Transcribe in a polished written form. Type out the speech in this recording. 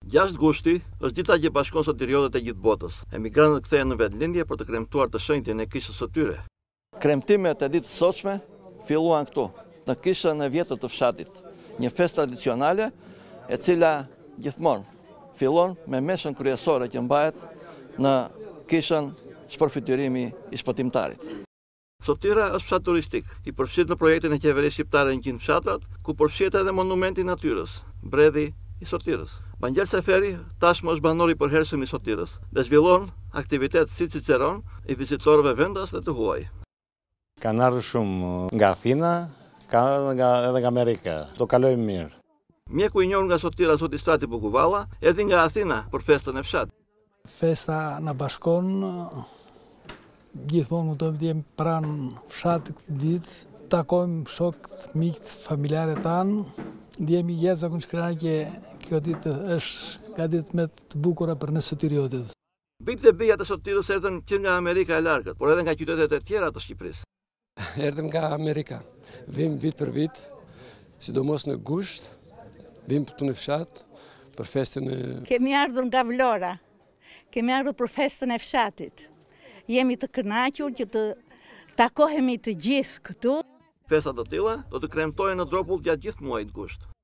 6 gushti është dita që bashkon sotiriotët e gjithë botës. Emigrantët kthehen në vetëlindje për të kremtuar të shenjtjen e kishës së tyre. Kremtimet e ditës së sotshme filluan këtu, në kishën e vjetër të fshatit, një festë tradicionale e cila gjithmonë fillon me meshën kryesore që mbahet në kishën shpërfytyrimi i shpëtimtarit. Sotira është fshat turistik, i përfshihet në projektin e qeverisë shqiptare 100 fshatrat, ku përfshihet edhe monumenti i natyrës, Bredhi i Sotirës. Bangjel Seferi tashmë është banor i përhershëm i Sotirës dhe zhvillon aktivitet si Ciceron i vizitorëve vendas dhe të huaj. Kanë ardhur shumë nga Athina, edhe nga Amerika. Do kalojmë mirë. Mjeku i njohur nga Sotira, zoti Strati Bukuvalla, erdhi nga Athina për festën e fshatit. Festa na bashkon, gjithmonë mundojmë të jemi pranë fshatit këtë ditë, takojmë shokët, miqt, familjarët tanë, ndjemi jashtëzakonisht kënaqur që kjo ditë është nga ditë më të bukura për ne sotiriotët. Bijtë dhe bijat e Sotirës erdhën që nga Amerika e Largët, por edhe nga qytetet e tjera të Shqipërisë. Erdhëm nga Amerika, vim vit për vit, sidomos në gusht, vim këtu në fshat për festën e... Kemi ardhur nga Vlora, kemi ardhur për festën e fshatit. Jemi të kënaqur që të takohemi të gjithë këtu. Festat të tilla do të kremtojnë në dropull gjatë gjithë muajit gusht.